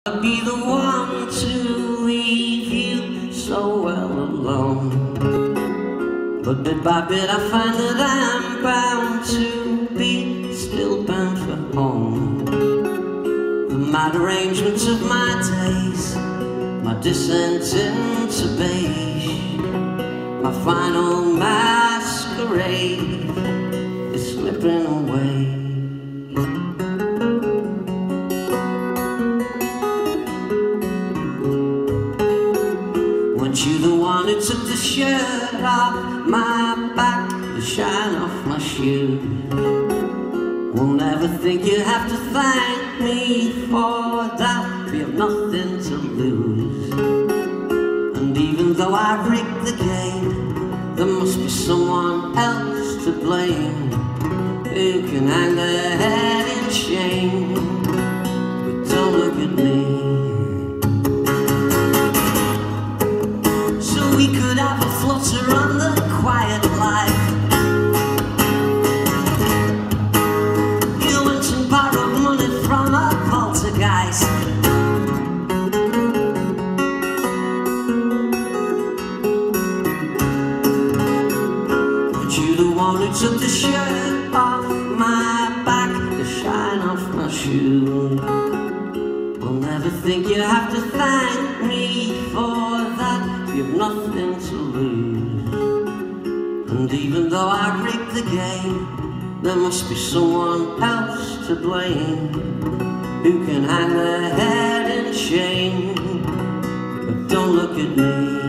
I'd be the one to leave you so well alone. But bit by bit I find that I'm bound to be still bound for home. The mad arrangements of my days, my descent into beige, my final masquerade is slipping away. Weren't you the one who took the shirt off my back, the shine off my shoes? Will never think you have to thank me for that, we have nothing to lose. And even though I rigged the game, there must be someone else to blame, who can hang their head in shame. But don't look at me. We could have a flutter on the quiet life. You went and borrowed money from a poltergeist. But you the one who took the shirt off my back, the shine off my shoe. Will never think you have to thank me for that, you've nothing to lose. And even though I rigged the game, there must be someone else to blame, who can hang their head in shame. But don't look at me.